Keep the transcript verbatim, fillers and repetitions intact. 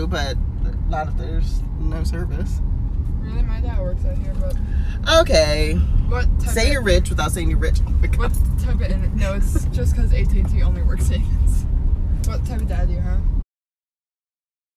but not if there's no service. Really, my dad works out here, but okay. What type say of, you're rich without saying you're rich. What type of internet? No, it's just because A T and T only works savings. What type of dad do you have?